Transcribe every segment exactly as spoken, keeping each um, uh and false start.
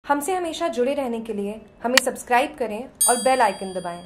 हमसे हमेशा जुड़े रहने के लिए हमें सब्सक्राइब करें और बेल आइकन दबाएं।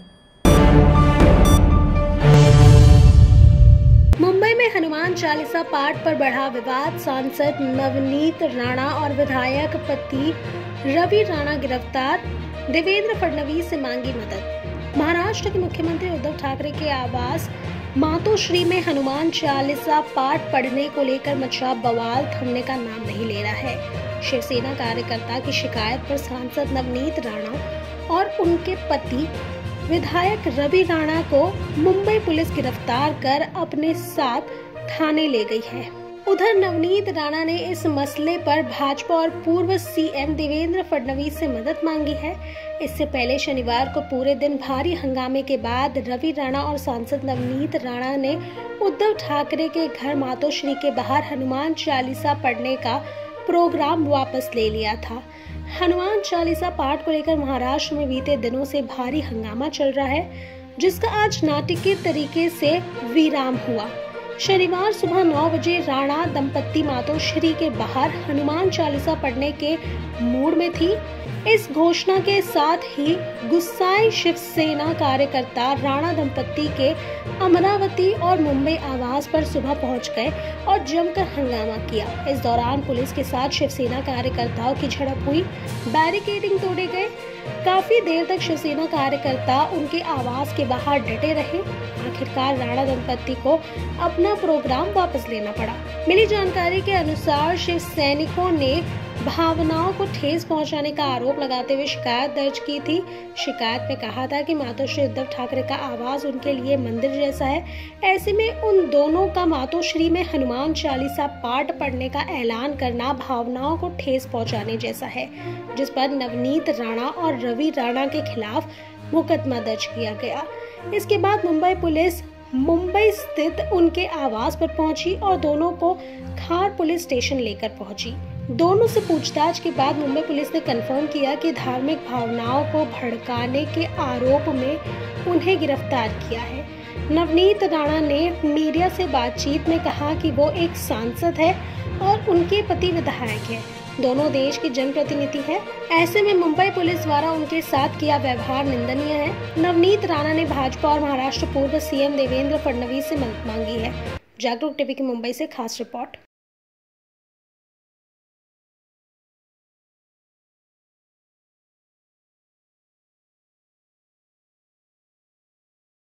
मुंबई में हनुमान चालीसा पाठ पर बढ़ा विवाद। सांसद नवनीत राणा और विधायक पति रवि राणा गिरफ्तार। देवेंद्र फडणवीस से मांगी मदद। महाराष्ट्र के मुख्यमंत्री उद्धव ठाकरे के आवास मातोश्री में हनुमान चालीसा पाठ पढ़ने को लेकर मचा बवाल थमने का नाम नहीं ले रहा है। शिवसेना कार्यकर्ता की शिकायत पर सांसद नवनीत राणा और उनके पति विधायक रवि राणा को मुंबई पुलिस गिरफ्तार कर अपने साथ थाने ले गई है। उधर नवनीत राणा ने इस मसले पर भाजपा और पूर्व सीएम देवेंद्र फडणवीस से मदद मांगी है। इससे पहले शनिवार को पूरे दिन भारी हंगामे के बाद रवि राणा और सांसद नवनीत राणा ने उद्धव ठाकरे के घर मातोश्री के बाहर हनुमान चालीसा पढ़ने का प्रोग्राम वापस ले लिया था। हनुमान चालीसा पाठ को लेकर महाराष्ट्र में बीते दिनों से भारी हंगामा चल रहा है, जिसका आज नाटकीय तरीके से विराम हुआ। शनिवार सुबह नौ बजे राणा दंपत्ति मातोश्री के बाहर हनुमान चालीसा पढ़ने के मूड में थी। इस घोषणा के साथ ही गुस्साए शिवसेना कार्यकर्ता राणा दंपत्ति के अमरावती और मुंबई आवास पर सुबह पहुंच गए और जमकर हंगामा किया। इस दौरान पुलिस के साथ शिवसेना कार्यकर्ताओं की झड़प हुई, बैरिकेडिंग तोड़े गए। काफी देर तक शिवसेना कार्यकर्ता उनके आवास के बाहर डटे रहे। आखिरकार राणा दंपत्ति को अपना प्रोग्राम वापस लेना पड़ा। मिली जानकारी के अनुसार शिव सैनिकों ने भावनाओं को ठेस पहुंचाने का आरोप लगाते हुए शिकायत दर्ज की थी। शिकायत में कहा था कि मातोश्री उद्धव ठाकरे का आवास उनके लिए मंदिर जैसा है। ऐसे में उन दोनों का मातोश्री में हनुमान चालीसा पाठ पढ़ने का ऐलान करना भावनाओं को ठेस पहुंचाने जैसा है, जिस पर नवनीत राणा और रवि राणा के खिलाफ मुकदमा दर्ज किया गया। इसके बाद मुंबई पुलिस मुंबई स्थित उनके आवास पर पहुंची और दोनों को खार पुलिस स्टेशन लेकर पहुंची। दोनों से पूछताछ के बाद मुंबई पुलिस ने कंफर्म किया कि धार्मिक भावनाओं को भड़काने के आरोप में उन्हें गिरफ्तार किया है। नवनीत राणा ने मीडिया से बातचीत में कहा कि वो एक सांसद है और उनके पति विधायक है। दोनों देश के जनप्रतिनिधि हैं। ऐसे में मुंबई पुलिस द्वारा उनके साथ किया व्यवहार निंदनीय है। नवनीत राणा ने भाजपा और महाराष्ट्र पूर्व सीएम देवेंद्र फडणवीस से मदद मांगी है। जागरूक टीवी की मुंबई से खास रिपोर्ट।